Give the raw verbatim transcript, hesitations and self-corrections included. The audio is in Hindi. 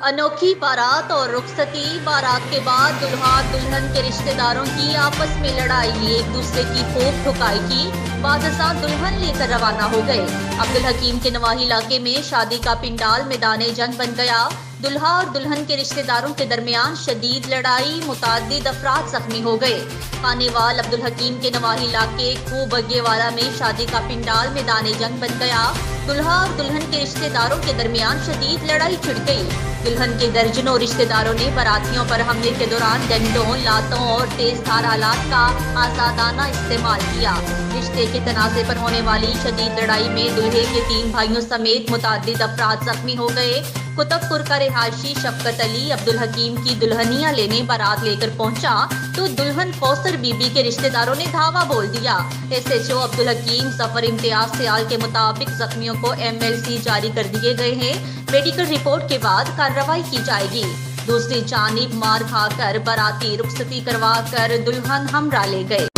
अनोखी बारात और रुखसती। बारात के बाद दुल्हा दुल्हन के रिश्तेदारों की आपस में लड़ाई, एक दूसरे की खूब ठुकाई की। बादशाह दुल्हन लेकर रवाना हो गए। अब्दुल हकीम के नवाही इलाके में शादी का पिंडाल मैदाने जंग बन गया। दुल्हा और दुल्हन के रिश्तेदारों के दरमियान शदीद लड़ाई, मुतादिद अफराद जख्मी हो गए। खानेवाल अब्दुल हकीम के नवाही इलाके खूब बग्गेवाला में शादी का पिंडाल मैदाने जंग बन गया। दुल्हा और दुल्हन के रिश्तेदारों के दरमियान शदीद लड़ाई छिड़ गई। दुल्हन के दर्जनों रिश्तेदारों ने बारातियों पर हमले के दौरान डंडों, लातों और तेज धार आलात का आजादाना इस्तेमाल किया। रिश्ते के तनाज़े पर होने वाली शदीद लड़ाई में दुल्हे के तीन भाइयों समेत मुतादिद अफराद जख्मी हो गए। कुतुबपुर का रिहायशी शफकत अली अब्दुल हकीम की दुल्हनिया लेने बारात लेकर पहुंचा तो दुल्हन कौसर बीबी के रिश्तेदारों ने धावा बोल दिया। S H O Abdul Hakeem सफर इम्तियाज सियाल के मुताबिक जख्मियों को एम एल सी जारी कर दिए गए हैं। मेडिकल रिपोर्ट के बाद कार्रवाई की जाएगी। दूसरी जानिब मार खाकर बाराती रुखसती करवा कर दुल्हन हमरा ले गए।